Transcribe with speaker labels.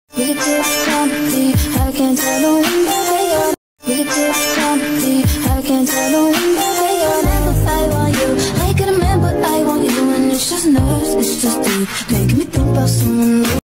Speaker 1: We could do comedy, I can't tell no one that they are. We could do comedy, I can't tell no one that they are. Never I want you, I get a man but I want you. And it's just nerves, it's just deep, making me think about someone new.